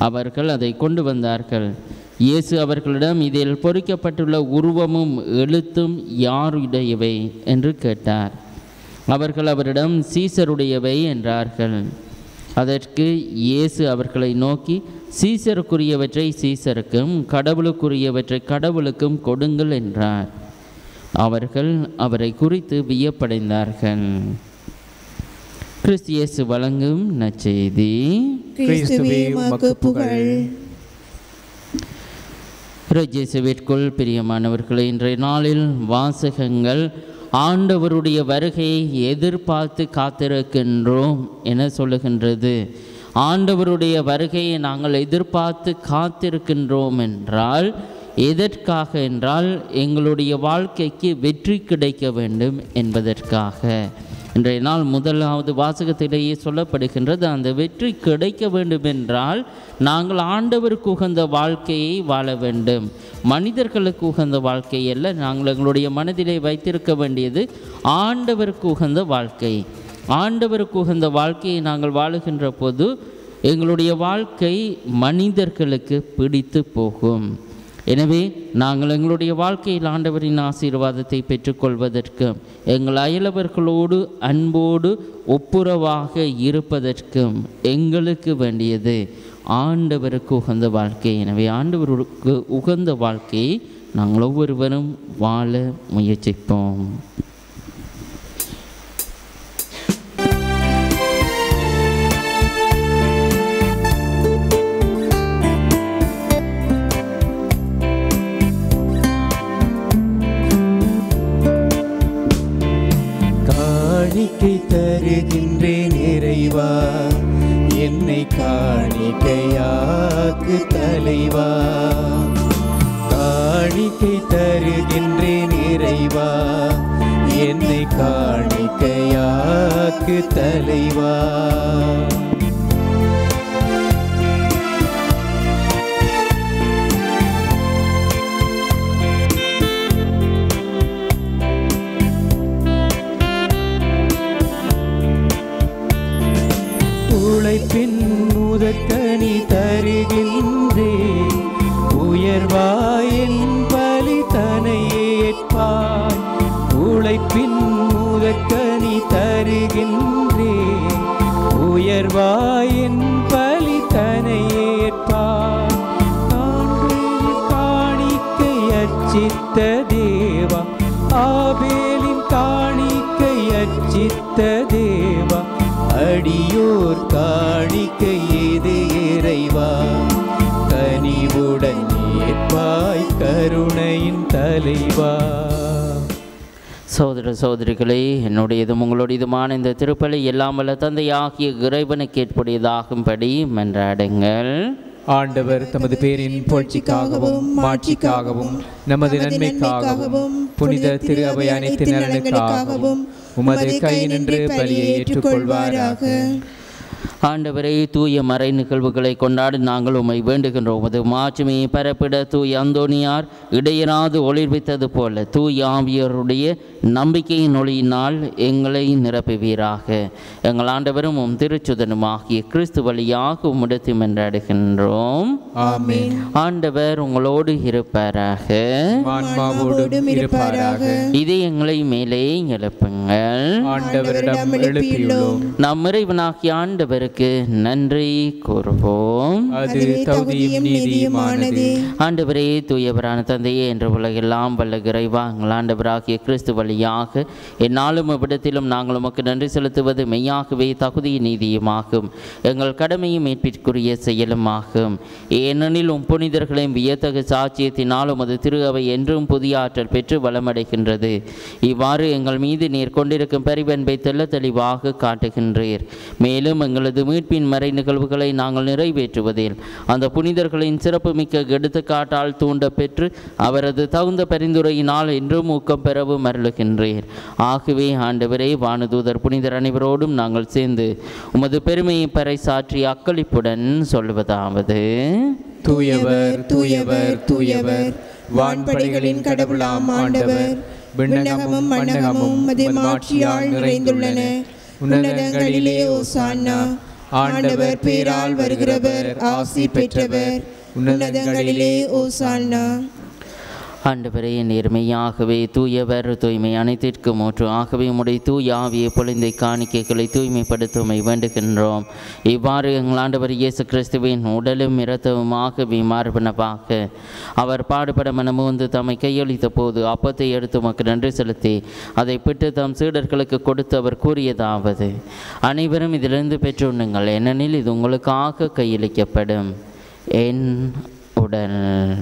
அவர்கள் அதை கொண்டு வந்தார்கள். இயேசு அவர்களிடம், இதில் பொறிக்கப்பட்டுள்ள உருவமும் எழுத்தும் யாருடையவை என்று கேட்டார். அவர்கள் அவரிடம், சீசருடையவை என்றார்கள். அதற்கு இயேசு அவர்களை நோக்கி, சீசருக்குரியவற்றை சீசருக்கும் கடவுளுக்குரியவற்றை கடவுளுக்கும் கொடுங்கள் என்றார். அவர்கள் அவரை குறித்து வியப்படைந்தார்கள். கிறிஸ்து இயேசு வழங்கும் நற்செய்தி. கிறிஸ்துவே உமக்கு புகழ். இயேசுவிற்குள் பிரியமானவர்களே, இன்றைய நாளில் வாசகங்கள் ஆண்டவருடைய வருகையை எதிர்பார்த்து காத்திருக்கின்றோம் என சொல்லுகின்றது. ஆண்டவருடைய வருகையை நாங்கள் எதிர்பார்த்து காத்திருக்கின்றோம் என்றால் எதற்காக என்றால் எங்களுடைய வாழ்க்கைக்கு வெற்றி கிடைக்க வேண்டும் என்பதற்காக. இன்றைய நாள் முதலாவது வாசகத்திலேயே சொல்லப்படுகின்றது, அந்த வெற்றி கிடைக்க வேண்டும் என்றால் நாங்கள் ஆண்டவருக்கு உகந்த வாழ்க்கையை வாழ வேண்டும். மனிதர்களுக்கு உகந்த வாழ்க்கை அல்ல, நாங்கள் எங்களுடைய மனதிலே வைத்திருக்க வேண்டியது ஆண்டவருக்கு உகந்த வாழ்க்கை. ஆண்டவருக்கு உகந்த வாழ்க்கையை நாங்கள் வாழுகின்ற போது எங்களுடைய வாழ்க்கை மனிதர்களுக்கு பிடித்து போகும். எனவே நாங்கள் எங்களுடைய வாழ்க்கையில் ஆண்டவரின் ஆசீர்வாதத்தை பெற்றுக்கொள்வதற்கும் எங்கள் அயலவர்களோடு அன்போடு ஒப்புரவாக இருப்பதற்கும் எங்களுக்கு வேண்டியது ஆண்டவருக்கு உகந்த வாழ்க்கை. எனவே ஆண்டவருக்கு உகந்த வாழ்க்கையை நாங்கள் ஒவ்வொருவரும் வாழ முயற்சிப்போம். காணிக்கை தருகின்றேன் இறைவா, என்னை காணிக்கையாக்கு தலைவா. காணிக்கை தருகின்றேன் இறைவா, என்னை காணிக்கையாக்கு தலைவா. உழைப்பின் முதற்கனி தருகின்றேன், உயர்வாயின் பலி தனை ஏற்பாய். உழைப்பின் முதற்கனி தருகின்றேன், உயர்வாயின் பலி தனை ஏற்பாய். காணிக்கை அர்ச்சித்த தேவா, ஆபேலின் காணிக்கை அர்ச்சித்த தேவா, அடியோர் காணிக்கை ஏது இறைவா, கனிவுடன் ஏற்பாய் கருணையின் தலைவா. சகோதர சகோதரிகளே, என்னுடையதும் உங்களுடையதுமான இந்த திருப்பலி எல்லாம் வல்ல தந்தையாகிய இறைவனுக்கு ஏற்புடையதாகும்படி மன்றாடுங்கள். ஆண்டவர் தமது பேரின் புகழ்ச்சிக்காகவும் மாட்சிக்காகவும் நமது நன்மைக்காகவும் புனித திரு அவை அனைத்து நலனுக்காகவும் உமது கை நின்று பலியை ஏற்றுக்கொள்வாராக. ஆண்டவரே, தூய மறை நிகழ்வுகளை கொண்டாடி நாங்கள் உம்மை வேண்டுகின்றோம். உமது மாட்சிமையை பரப்பிட தூய அந்தோனியார் இடையராது ஒளிர்வித்தது போல தூய ஆவியருடைய நம்பிக்கையின் ஒளியினால் எங்களை நிரப்புவீராக. எங்கள் ஆண்டவரும் உம் திருச்சுதனுமாகிய கிறிஸ்து வழியாக உம்மிடத்தை மன்றாடுகின்றோம். ஆமென். ஆண்டவர் உங்களோடு இருப்பாராக. ஆன்மாவோடும் இருப்பாராக. இதயங்களை மேலே எழுப்புங்கள். ஆண்டவரிடம் எழுப்பியுள்ளோம். நம் இறைவனாகிய ஆண்டவருக்கு நன்றி கூறுவோம். அது தகுதியும் நீதியுமானதே. ஆண்டவரே, தூயவரான தந்தையே, என்ற உலகெல்லாம் வல்ல இறைவா, எங்கள் ஆண்டவராகிய கிறிஸ்து வழியாக எந்நாளும் இவ்விடத்திலும் நாங்கள் உமக்கு நன்றி செலுத்துவது மெய்யாகவே தகுதியும் நீதியுமாகும், எங்கள் கடமையும் மீட்பிற்குரிய செயலுமாகும். ஏனெனில் புனிதர்களையும் வியத்தகு சாட்சியத்தினால் உமது திரு அவை என்றும் புதிய ஆற்றல் பெற்று வளமடைகின்றது. இவ்வாறு எங்கள் மீது நீர் கொண்டிருக்கும் பரிவன்பை தெள்ள தெளிவாக காட்டுகின்றீர். மேலும் எங்களது மீட்பின் மறை நிகழ்வுகளை நாங்கள் நிறைவேற்றுவதில் அந்த புனிதர்களின் சிறப்புமிக்க எடுத்துக்காட்டால் தூண்ட பெற்று அவரது தகுந்த பரிந்துரையினால் என்றும் ஊக்கம் பெறவும் அருளுகின்றீர். ஆகவே ஆண்டவரே, வானதூதர் புனிதர் அனைவரோடும் நாங்கள் சேர்ந்து உமது பெருமையை பறைசாற்றி அக்களிப்புடன் சொல்வதாவது: தூயவர் தூயவர் தூயவர், வான்படைகளின் கடவுளாம் ஆண்டவர், விண்ணகமும் மண்ணகமும் மதிமாட்சியால் நிறைந்துள்ளன. உன்னதங்களிலே ஓசானா. ஆண்டவர் பேரால் வருகிறவர் ஆசி பெற்றவர். உன்னதங்களிலே ஓசானா. ஆண்டவரே, நேர்மையாகவே தூயவர், தூய்மை அனைத்திற்கும் ஊற்று. ஆகவே உம்முடைய தூய ஆவியை பொழிந்தை காணிக்கைகளை தூய்மைப்படுத்துமை வேண்டுகின்றோம். இவ்வாறு எங்கள் ஆண்டவர் இயேசு கிறிஸ்துவின் உடலும் இரத்தமுமாகவே மார்பனவாக அவர் பாடுபட மனமுந்து தம்மை கையளித்த போது அப்பத்தை எடுத்து உமக்கு நன்றி செலுத்தி அதை பிட்டு தம் சீடர்களுக்கு கொடுத்து அவர் கூறியதாவது: அனைவரும் இதிலிருந்து பெற்றுண்ணுங்கள், ஏனெனில் இது உங்களுக்காக கையளிக்கப்படும் என் உடல்.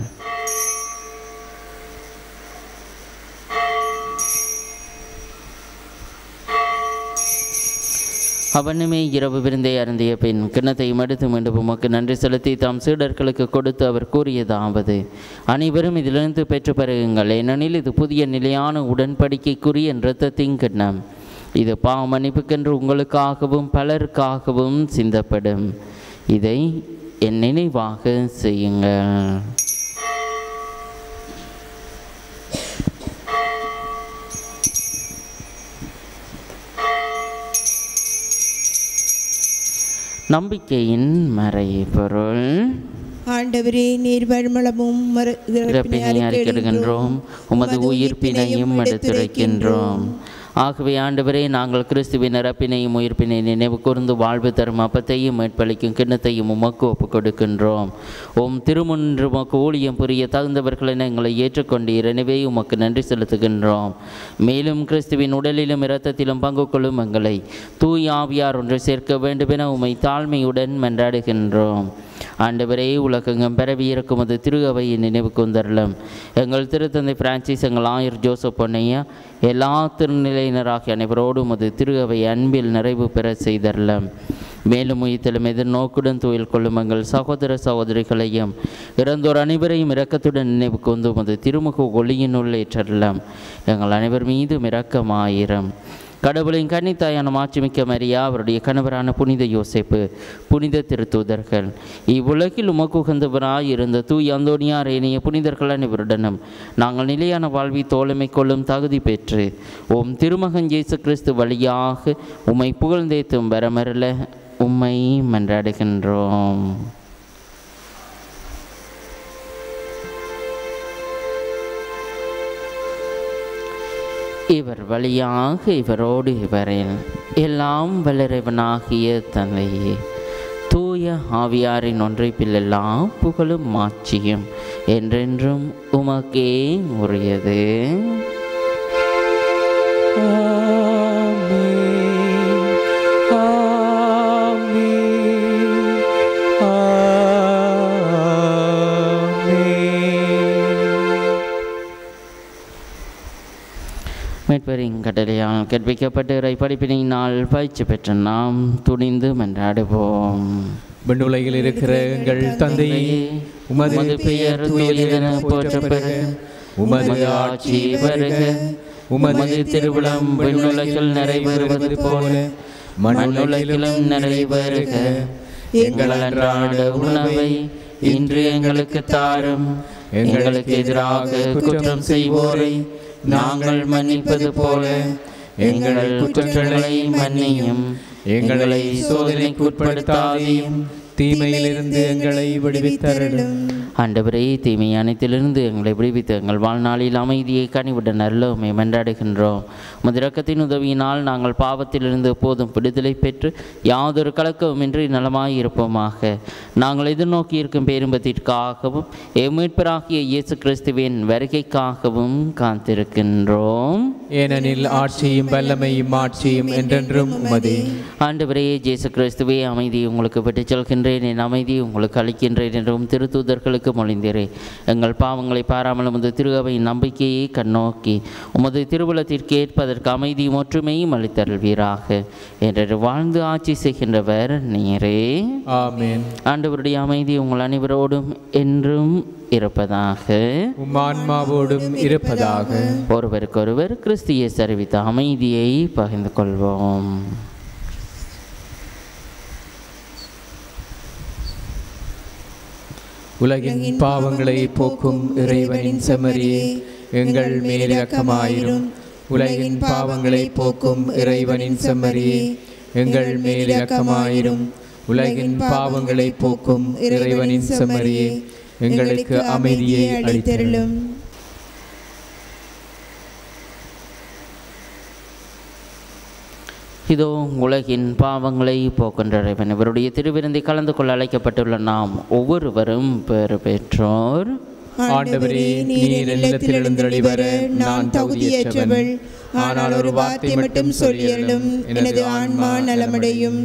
அவனுமே இரவு விருந்தை அருந்திய பின் கிண்ணத்தையும் எடுத்து மீண்டும் உமக்கு நன்றி செலுத்தி தாம் சீடர்களுக்கு கொடுத்து அவர் கூறியதாவது: அனைவரும் இதிலிருந்து பெற்று பருகுங்கள், ஏனெனில் இது புதிய நிலையான உடன்படிக்கைக்குரிய இரத்தத்தின் கிண்ணம். இது பாவ மன்னிப்புக்கென்று உங்களுக்காகவும் பலருக்காகவும் சிந்தப்படும். இதை என் நினைவாக செய்யுங்கள். நம்பிக்கையின் மறைபொருள். ஆண்டவரே, நீர் வழிமளமும் அறிக்கையிடுகின்றோம், உமது உயிர்ப்பினையும் எடுத்துரைக்கின்றோம். ஆகவே ஆண்டவரே, நாங்கள் கிறிஸ்துவின் இறப்பினையும் உயிர்ப்பினை நினைவு கூர்ந்து வாழ்வு தரும் அப்பத்தையும் மீட்பளிக்கும் கிண்ணத்தையும் உமக்கு ஒப்புக் கொடுக்கின்றோம். உம் திருமுன்று உமக்கு ஊழியம் புரிய தகுந்தவர்களென எங்களை ஏற்றுக்கொண்டீர். எனவே உமக்கு நன்றி செலுத்துகின்றோம். மேலும் கிறிஸ்துவின் உடலிலும் இரத்தத்திலும் பங்கு கொள்ளும் எங்களை தூய் ஆவியார் ஒன்று சேர்க்க வேண்டுமென உம்மை தாழ்மையுடன் மன்றாடுகின்றோம். ஆண்டவரே, உலகெங்கும் பரவி இருக்கும் அது திரு அவையின் நினைவு கூந்தரலும் எங்கள் திருத்தந்தை பிரான்சிஸ், எங்கள் ஆயர் ஜோசப் பொன்னையா, எல்லா திருநிலையினராகிய அனைவரோடும் அது திரு அவை அன்பில் நிறைவு பெற செய்தரலாம். மேலும் உயிர்த்தலும் எதிர்நோக்குடன் துயில் கொள்ளும் எங்கள் சகோதர சகோதரிகளையும் இறந்தோர் அனைவரையும் இரக்கத்துடன் நினைவு கூர்ந்து உமது திருமுக ஒளியினுள் ஏற்றரலாம். எங்கள் அனைவர் மீதும் இரக்கமாயிரம். கடவுளின் கன்னித்தாயான மாட்சிமிக்க மரியா, அவருடைய கணவரான புனித யோசேப்பு, புனித திருத்தூதர்கள், இவ்வுலகில் உமக்கு உகந்தவராய் இருந்த தூய் அந்தோனியார் ஏனைய புனிதர்கள் அனைவருடனும் நாங்கள் நிலையான வாழ்வை தோழமை கொள்ளும் தகுதி பெற்று உம் திருமகன் இயேசு கிறிஸ்து வழியாக உம்மை புகழ்ந்தேத்தும் வரமருள உம்மை மன்றாடுகின்றோம். இவர் வழியாக இவரோடு இவரில் எல்லாம் வல்லறைவனாகிய தந்தையே, தூய ஆவியாரின் ஒன்றைப்பில் எல்லாம் புகழும் மாட்சியும் என்றென்றும் உமக்கே உரியது. மீட்பரின் கட்டளையால் கற்பிக்கப்பட்டு இறை படிப்பினால் பயிற்சி பெற்ற நாம் துணிந்து மன்றாடுவோம். விண்ணுலகில் இருக்கிற எங்கள் தந்தையே, உமது பெயர் தூயதென போற்றப் பெறுக. உமது ஆட்சி வருக. உமது திருவிழம் விண்ணுலகில் நிறைவேறுவது போல மண்ணுலகிலும் நிறைவேறுக. எங்கள் அன்றாட உணவை இன்று எங்களுக்கு தாரும். எங்களுக்கு எதிராக குற்றம் செய்வோரை நாங்கள் மன்னிப்பது போல எங்கள் குற்றங்களை மன்னியும். எங்களை சோதனைக்கு உட்படுத்தாதேயும், தீமையிலிருந்து எங்களை விடுவித்தருளும். ஆண்டவரே, தீமை அனைத்திலிருந்து எங்களை விடுவித்து எங்கள் வாழ்நாளில் அமைதியை கனிவுடன் அருளுமை மன்றாடுகின்றோம். உமது இரக்கத்தின் உதவியினால் நாங்கள் பாவத்திலிருந்து எப்போதும் விடுதலை பெற்று யாதொரு கலக்கமின்றி நலமாயிருப்போமாக. நாங்கள் எதிர்நோக்கி இருக்கும் பேரின்பத்திற்காகவும் மீட்பராகிய இயேசு கிறிஸ்துவின் வருகைக்காகவும் காத்திருக்கின்றோம். ஏனெனில் ஆட்சியும் வல்லமையும் ஆட்சியும் என்றென்றும் உமதே. ஆண்டவரே இயேசு கிறிஸ்துவே, அமைதியை உங்களுக்கு விட்டுச் செல்கின்றேன், என் அமைதியை உங்களுக்கு அளிக்கின்றேன் என்றும் திருத்தூதர்களுக்கு மொழிந்தீரே. எங்கள் பாவங்களை பாராமல் உமது திரு அவையின் நம்பிக்கையை கண்ணோக்கி உமது திருவுளத்திற்கு ஏற்பதற்கு அமைதியும் ஒற்றுமையும் அளித்தருள்வீராக என்று வாழ்ந்து ஆட்சி செய்கின்றவர் நீரே. ஆமென். ஆண்டவருடைய அமைதி உங்கள் அனைவரோடும் என்றும் இருப்பதாக, உம் ஆன்மாவோடும் இருப்பதாக. ஒருவருக்கொருவர் கிறிஸ்து இயேசு அறிவித்த அமைதியை பகிர்ந்து கொள்வோம். உலகின் பாவங்களை போக்கும் இறைவனின் செம்மறியே, எங்கள் மேல் இரக்கமாயிரும். உலகின் பாவங்களை போக்கும் இறைவனின் செம்மறியே, எங்கள் மேல் இரக்கமாயிரும். உலகின் பாவங்களை போக்கும் இறைவனின் செம்மறியே, எங்களுக்கு அமைதியை அளித்தருளும். இதோ உலகின் பாவங்களை போக்கின்ற இறைவன் இவருடைய திருவிருந்தை கலந்து கொள்ள அழைக்கப்பட்டுள்ள நாம் ஒவ்வொருவரும் பெறு பெற்றோர். ஆண்டவரே, நீர் இல்லத்தில் எழுந்தருளி வர நான் தகுதியற்றவள். ஆனால் ஒரு வார்த்தை மட்டும் சொல்லியருளும், எனது ஆன்மா நலமடையும்.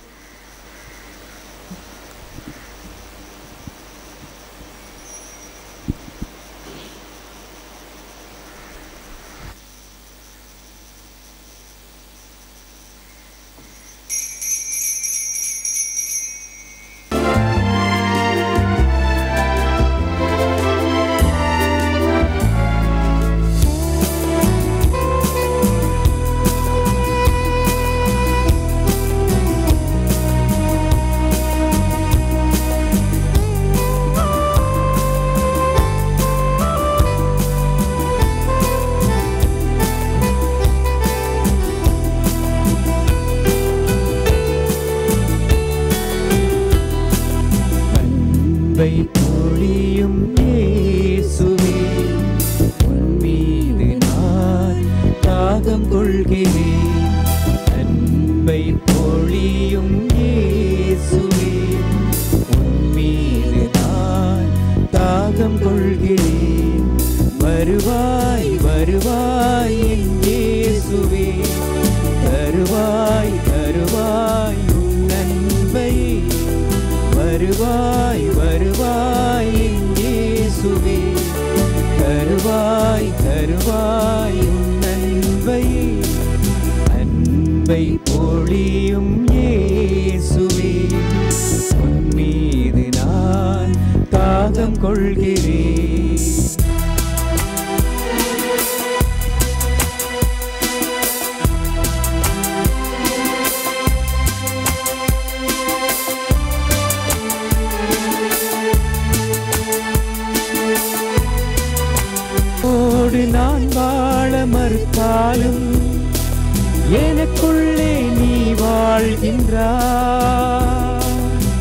பொழியும் இயேசுவே, உன் மீது நான் தாகம் கொள்கிறேன். அன்பை பொழியும் இயேசுவே, உன் மீது நான் தாகம் கொள்கிறேன். வருவாய் வருவாய் என் இயேசுவே, தருவாய் தருவாய் உன் அன்பை. வருவாய் வருவாய் என் இயேசுவே, தருவாய் தருவாய் உன் அன்பை. அன்பை பொழியும் இயேசுவே, உன் மீது நான் தாகம் கொள்கிறேன். நான் வாழ மறுத்தாலும் எனக்குள்ளே நீ வாழ்கின்றாய்.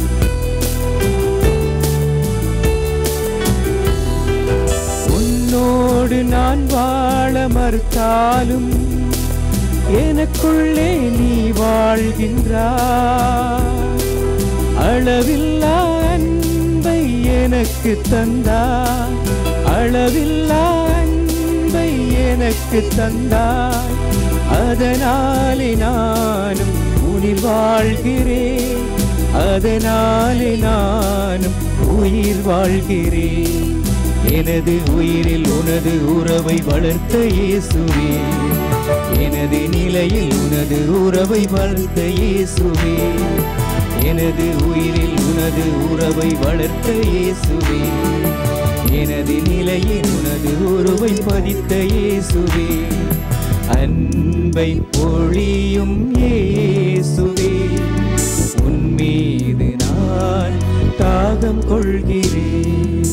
உன்னோடு நான் வாழ மறுத்தாலும் எனக்குள்ளே நீ வாழ்கின்றாய். அளவில்லா அன்பை எனக்கு தந்தாய், அளவில்லா எனக்கு தந்தாய். அதனாலே நானும் உயிர் வாழ்கிறேன், அதனாலே நானும் உயிர் வாழ்கிறேன். எனது உயிரில் உனது உறவை வளர்த்த இயேசுவே, எனது நிலையில் உனது உறவை வளர்த்த இயேசுவே, எனது உயிரில் உனது உறவை வளர்த்த இயேசுவே, எனது நிலையில் உனது உருவை பதித்த இயேசுவே. அன்பை பொழியும் இயேசுவே, உன் மீது நான் தாகம் கொள்கிறேன்.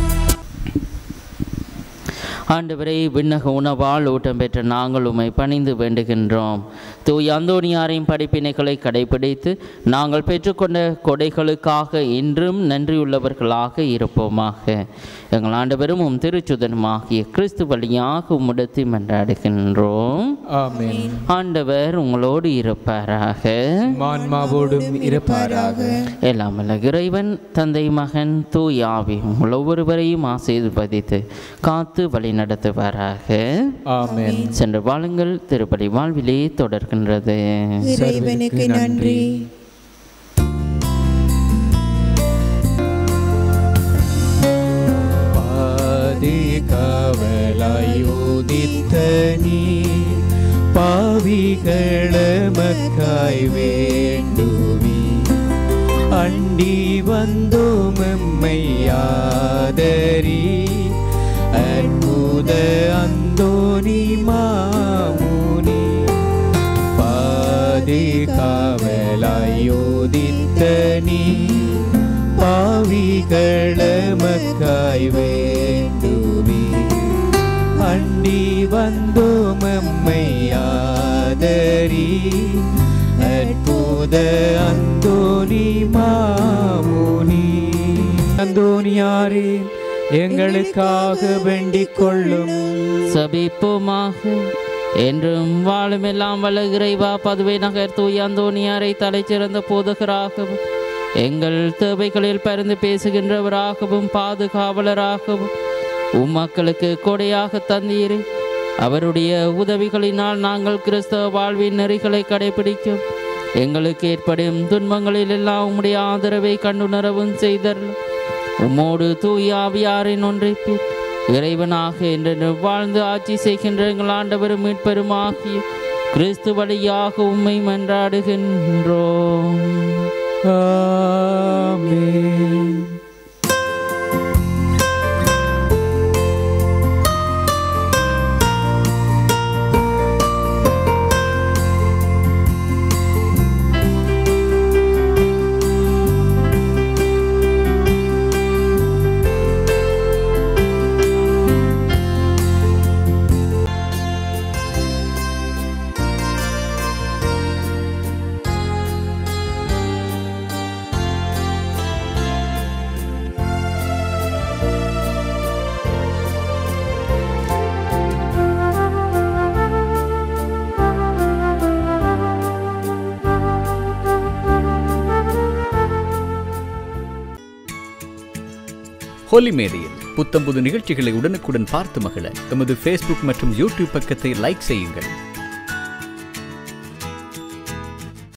ஆண்டவரே, விண்ணக உணவால் ஊட்டம் பெற்ற நாங்கள் உம்மை பணிந்து வேண்டுகின்றோம். தூய் அந்தோனியாரின் படிப்பினைகளை கடைபிடித்து நாங்கள் பெற்றுக்கொண்ட கொடைகளுக்காக இன்றும் நன்றியுள்ளவர்களாக இருப்போமாக. எங்கள் ஆண்டவரும் உம் திருச்சுதனுமாகிய கிறிஸ்து வழியாக உம்மிடத்தில் மன்றாடுகின்றோம். ஆமென். ஆண்டவர் உங்களோடு இருப்பாராக, ஆன்மாவோடும் இருப்பாராக. எல்லாம் வல்ல இறைவன் தந்தை மகன் தூய் ஆவி உங்கள் ஒவ்வொருவரையும் ஆசீர்வதித்து காத்து வழி நடத்துவாராக. ஆமென். சென்று வாழுங்கள். திருப்பலி வாழ்விலே தொடர்கின்றது. இறைவனுக்கு நன்றி. காவலாயுதித்த நீ பாவிகளமக்காய் வேண்டுவி அண்டி வந்தோம் எம்மையாதரி. அற்புத அந்தோனி மாமுனி பாதி காவலாயுதித்த நீ பாவிகளமக்காய் வேண்டுவி அண்டி வந்தோம் எம்மையாதரி. அற்புத அந்தோனி போலி மாமுனி. அந்தோனியாரே எங்களுக்காக வேண்டிக் கொள்ளும். சபிப்போமாக. என்றும் வாழும் எல்லாம் வல்ல இறைவா, பதுவை நகர் தூய அந்தோனியாரை தலைச்சிறந்த போதகராகவும் எங்கள் தேவைகளில் பரிந்து பேசுகின்றவராகவும் பாதுகாவலராகவும் மக்களுக்கு கொடையாக தந்தீரே. அவருடைய உதவிகளினால் நாங்கள் கிறிஸ்தவ வாழ்வின் நெறிகளை கடைபிடிக்கும் எங்களுக்கு ஏற்படும் துன்பங்களில் எல்லாம் உம்முடைய ஆதரவை கண்டுணரவும் செய்தருளும். உம்மோடு தூய ஆவியாரின் ஒன்றைப்பில் இறைவனாக என்று வாழ்ந்து ஆட்சி செய்கின்ற எங்கள் ஆண்டவரும் மீட்பெருமாகிய கிறிஸ்து வழியாக உம்மை மன்றாடுகின்றோம். ஆமென். ஹோலி மேடையில் புத்தம்புது நிகழ்ச்சிகளை உடனுக்குடன் பார்த்து மகிழ எமது ஃபேஸ்புக் மற்றும் யூடியூப் பக்கத்தை லைக் செய்யுங்கள்.